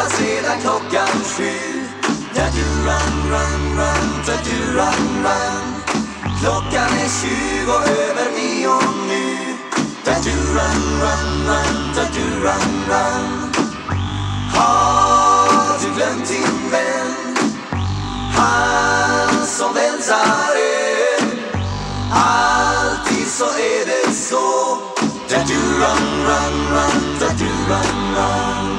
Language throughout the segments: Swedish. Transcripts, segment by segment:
väntar sedan klockan 7. Där du run, run, run, där du run, run. Klockan är 20 över 9 nu. Där du run, run, run, där du run, run. Har du glömt din vän? Han som väntar är. Alltid så är det så. Där du run, run, run, där du run, run.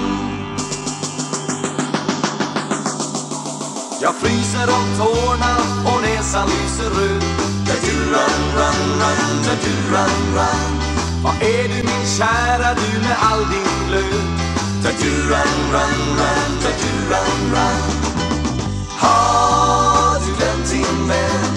Jag fryser om tårna och näsan lyser röd. Där du run, run, run, där du run, run. Vad är du min kära, du med all din glöd? Där du run, run, run, där du run, run. Har du glömt din vän?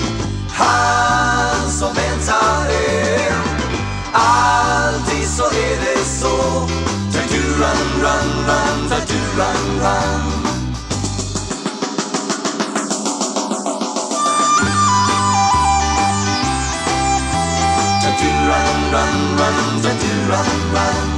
Han som väntar är. Alltid så är det så. Där du run, run, run, där du run, run. Där du run, run, run, där du run, run.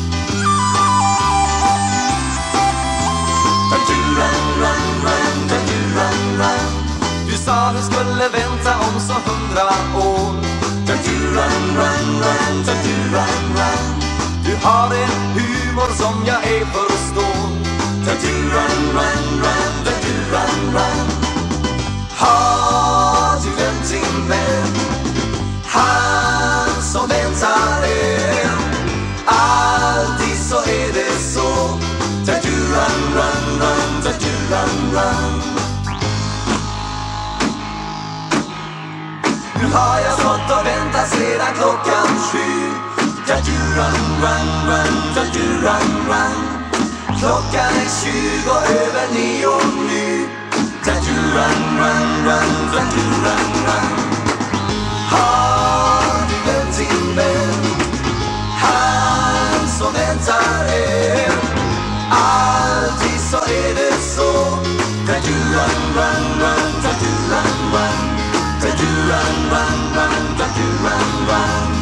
Där du run, run, run, där du run, run. Du sa du skulle vänta om så 100 år. Där du run, run, run, där du run, run. Du har en humor som jag ej förstår. Där du run, run, run, där du run, run. Har du glömt din vän? Han som väntar är. Alltid så är det så. Där du run, run, run, där du run, run. Nu har jag fått att vänta sedan klockan 7. Där du run, run, run, där du run, run. Klockan är 20 över 9 nu. Där du run, run, run, där du run, run. Har du glömt din vän? Han som väntar är. Alltid så är det så. Där du run, run, run, där du run, run. That you run, run, run, that you run, run.